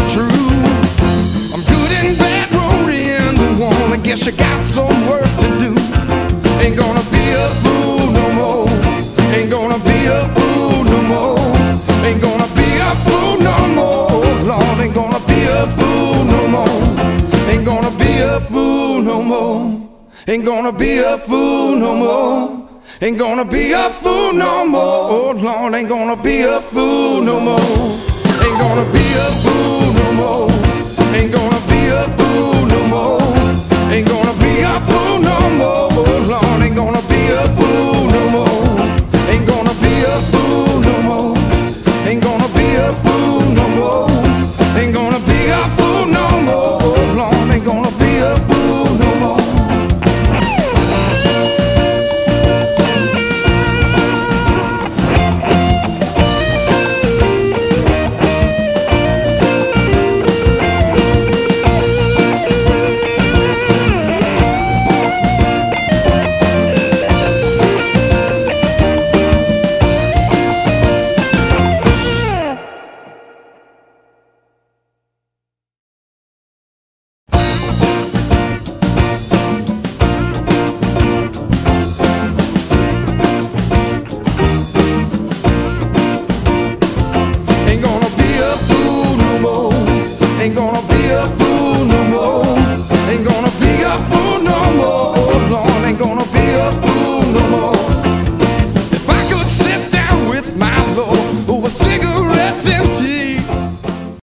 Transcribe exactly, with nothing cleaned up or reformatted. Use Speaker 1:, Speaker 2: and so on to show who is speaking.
Speaker 1: true. I'm good and bad, rolled into one. I guess you got some work to do. Ain't gonna be a fool no more. Ain't gonna be a fool no more. Ain't gonna be a fool no more. Lord, ain't gonna be a fool no more. Ain't gonna be a fool no more. Ain't gonna be a fool no more. Ain't gonna be a fool no more. Oh Lord, ain't gonna be a fool no more. Ain't gonna be a fool.